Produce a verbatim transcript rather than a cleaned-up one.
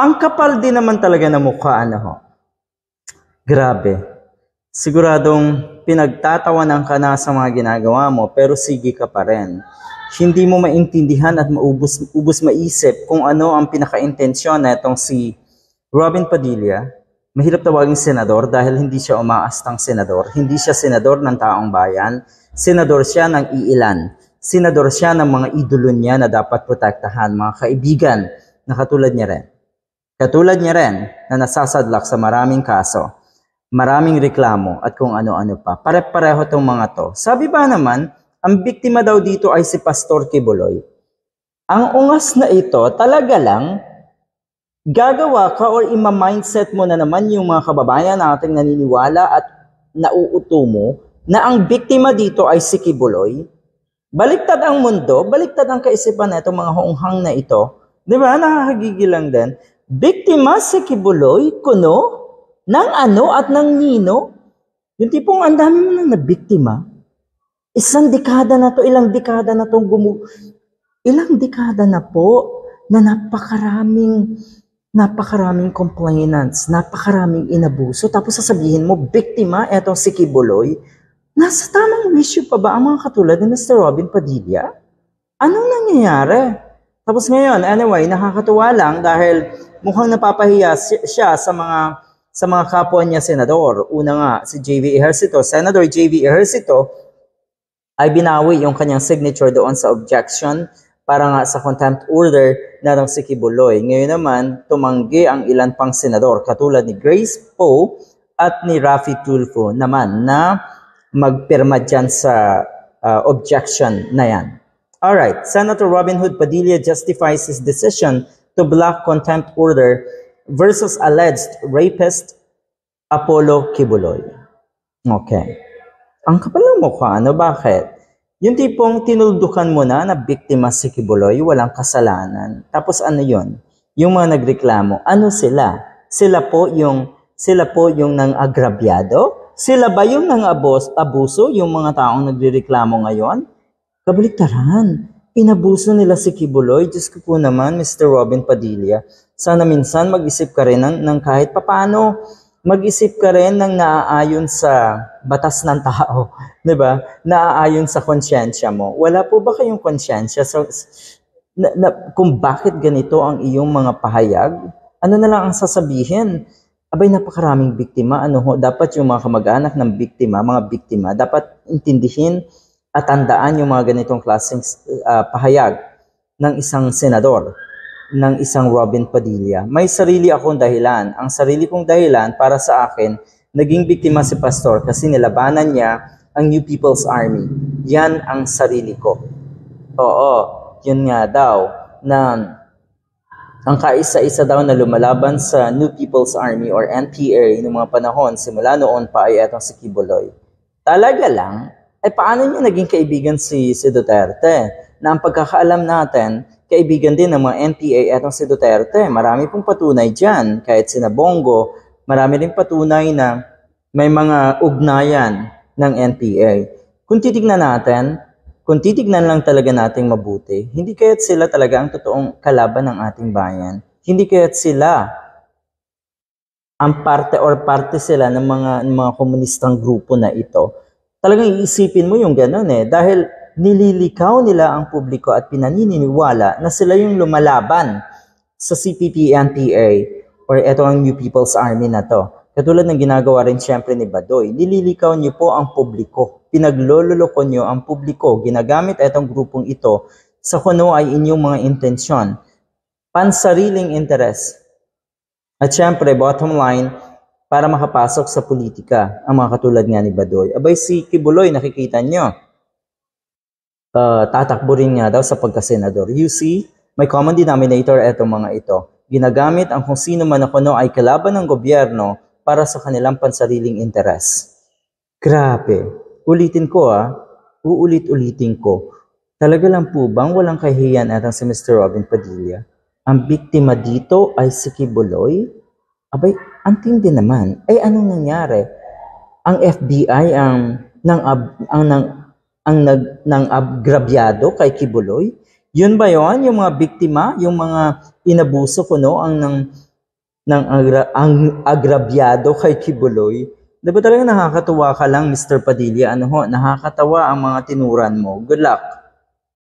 Ang kapal din naman talaga na mukha, ano ho. Grabe. Siguradong pinagtatawanan ka na sa mga ginagawa mo, pero sige ka pa rin. Hindi mo maintindihan at maubos ubos maisip kung ano ang pinaka-intensyon na itong si Robin Padilla. Mahirap tawaging senador dahil hindi siya umaastang senador. Hindi siya senador ng taong bayan. Senador siya ng iilan. Senador siya ng mga idolo niya na dapat protektahan, mga kaibigan na katulad niya rin. Katulad niya rin na nasasadlak sa maraming kaso, maraming reklamo at kung ano-ano pa. Pare-pareho itong mga to. Sabi ba naman, ang biktima daw dito ay si Pastor Kibuloy. Ang ungas na ito, talaga lang, gagawa ka or ima-mindset mo na naman yung mga kababayan na ating naniniwala at nauuto mo na ang biktima dito ay si Kibuloy. Baliktad ang mundo, baliktad ang kaisipan na itong mga honghang na ito. Di ba? Nakakagigil lang din. Biktima si Kibuloy, kuno, ng ano at ng nino. Yung tipong ang dami mo nang nabiktima. Isang dekada na to, ilang dekada na tong gumu... Ilang dekada na po na napakaraming, napakaraming complainants, napakaraming inabuso. Tapos sasabihin mo, biktima, etong si Kibuloy. Nasa tamang wisyo pa ba ang mga katulad ni Mister Robin Padilla? Anong nangyayari? Tapos ngayon, anyway, nakakatuwa lang dahil mukhang napapahiya siya sa mga sa mga kapwa niya senador. Una nga, si J V Ejercito, Senator J V Ejercito, ay binawi yung kanyang signature doon sa objection para nga sa contempt order na ng si Kibuloy. Ngayon naman, tumanggi ang ilan pang senador, katulad ni Grace Poe at ni Raffy Tulfo naman na magpirma dyan sa uh, objection na yan. Alright, Senator Robin Hood Padilla justifies his decision to block contempt order versus alleged rapist Apollo Kibuloy. Okay. Ang kapal ng mukha, ano, bakit? Yung tipong tinuldukan mo na na biktima si Kibuloy, walang kasalanan. Tapos ano yun? Yung mga nagreklamo, ano sila? Sila po yung, sila po yung nang agrabyado? Sila ba yung nang abos, abuso, yung mga taong nagreklamo ngayon? Kabaliktaran. Inabuso nila si Kibuloy. Diyos ko po naman, Mister Robin Padilla. Sana minsan mag-isip ka rin ng, ng kahit papano, mag-isip ka rin ng naaayon sa batas ng tao. Diba? Naaayon sa konsyensya mo. Wala po ba kayong konsyensya so, na, na, kung bakit ganito ang iyong mga pahayag? Ano na lang ang sasabihin? Abay, napakaraming biktima. Ano ho, dapat yung mga kamag-anak ng biktima, mga biktima, dapat intindihin at tandaan yung mga ganitong klaseng uh, pahayag ng isang senador, ng isang Robin Padilla. May sarili akong dahilan. Ang sarili kong dahilan para sa akin, naging biktima si Pastor kasi nilabanan niya ang New People's Army. Yan ang sarili ko. Oo, yun nga daw, na ang kaisa-isa daw na lumalaban sa New People's Army or N P A noong mga panahon, simula noon pa ay etong si Kibuloy. Talaga lang, ay paano niya naging kaibigan si, si Duterte? Na ang pagkakaalam natin, kaibigan din ng mga N P A etong si Duterte. Marami pong patunay dyan, kahit sina Bongo, marami rin patunay na may mga ugnayan ng N P A. Kung titignan natin, kung titignan lang talaga nating mabuti, hindi kaya't sila talaga ang totoong kalaban ng ating bayan. Hindi kaya't sila ang parte or parte sila ng mga, ng mga komunistang grupo na ito. Talagang iisipin mo yung gano'n eh. Dahil nililikaw nila ang publiko at pinaniniwala na sila yung lumalaban sa C P P N P A or ito ang New People's Army na to. Katulad ng ginagawa rin siyempre ni Badoy, nililikaw niyo po ang publiko. Pinaglololoko niyo ang publiko. Ginagamit itong grupong ito sa kuno ay inyong mga intensyon. Pansariling interes. At siyempre, bottom line, para makapasok sa politika, ang mga katulad nga ni Badoy. Abay si Kibuloy, nakikita niyo, uh, tatakbo rin nga daw sa pagkasenador. You see, may common denominator itong mga ito. Ginagamit ang kung sino man na kuno ay kalaban ng gobyerno para sa kanilang pansariling interes. Grabe. Ulitin ko ah, uulit-ulitin ko. Talaga lang po bang walang kahihiyan atang si Mister Robin Padilla? Ang biktima dito ay si Kibuloy? Abay, anting din naman. Ay anong nangyari? Ang F B I ang nang ab, ang nang ang nag nang agrabyado kay Kibuloy? Yun ba yon yung mga biktima, yung mga inabuso kuno ang nang ng agra- ang agrabyado kay Kibuloy. Di ba talaga nakakatuwa ka lang, mister Padilla? Ano ho, nakakatawa ang mga tinuran mo. Good luck.